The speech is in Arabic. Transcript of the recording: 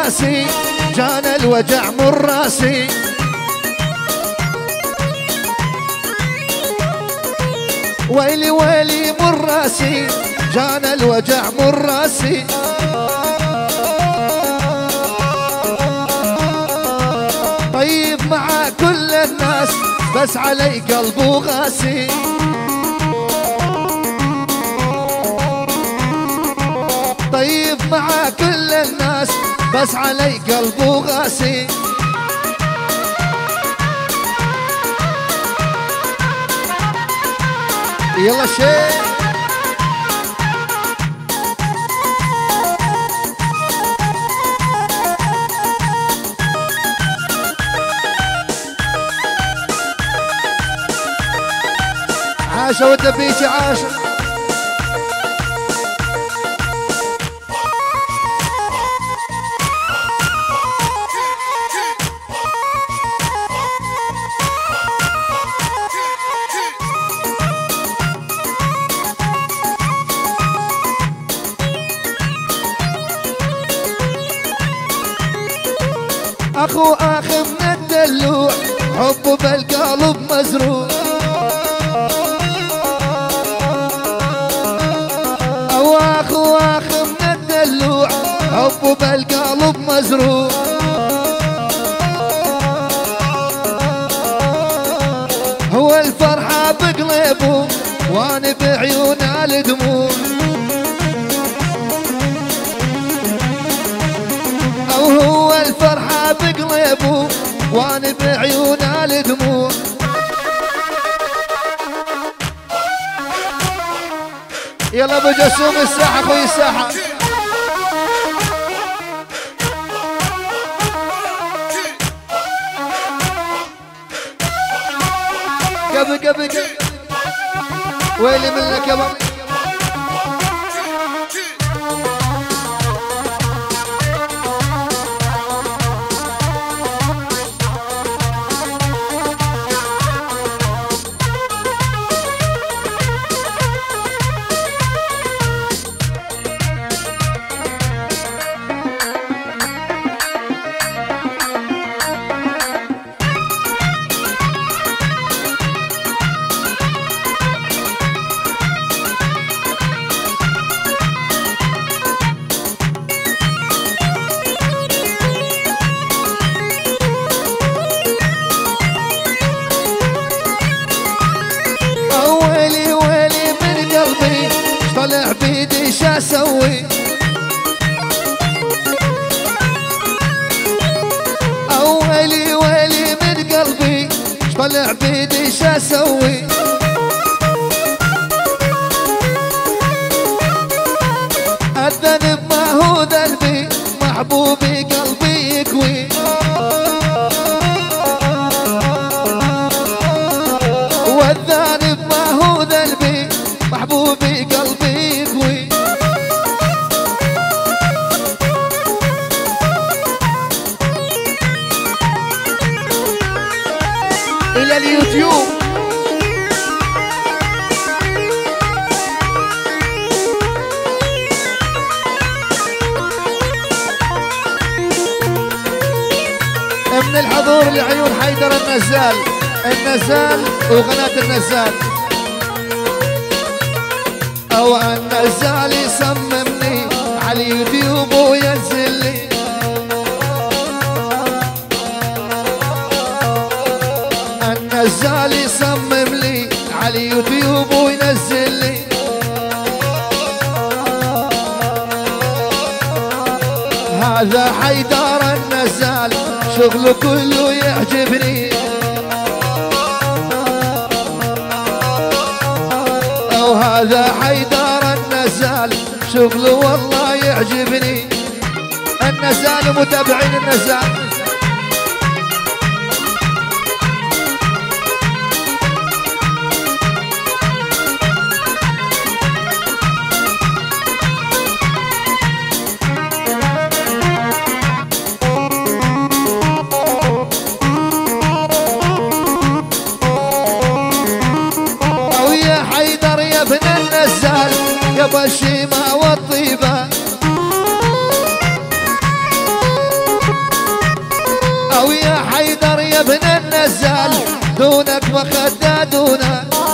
راسي جانا الوجع من راسي. ويلي ويلي من راسي جانا الوجع من راسي. طيب مع كل الناس بس علي قلبه غاسي. طيب مع كل الناس بس علي قلبه غاسي. يلا شيء عاشا والدبيجي عاشا. اخو اخ من الدلوع حبه بالقلب مزروع. او اخو اخ من الدلوع حبه بالقلب مزروع. هو الفرحة بقلبه وانا بعيونه الدموع. او هو الفرحة بقلبه وانا بعيونه الدموع. يلا ابو جسوم الساحة اخوي الساحة. قبل ويلي منك يا بابا. طلع بيدي شا اسوي. او ويلي ويلي من قلبي طلع بيدي شا اسوي. الذنب ما هو ذنبي محبوبي قلبي يكوي. والذنب ما هو ذنبي محبوبي قلبي يكوي. إلى اليوتيوب من الحضور لعيون حيدر النزال وقناة النزال. او النزال يصممني على اليوتيوب وينزل لي. النزال يصمم لي على اليوتيوب وينزل لي. هذا حيدر النزال شغله كله يعجبني. او هذا حيدر النزال شغله والله يعجبني. النزال متابعين النزال. او يا حيدر يا ابن النزال يا بالشيمة والطيبة. يا ابن النزال دونك ما خدادونا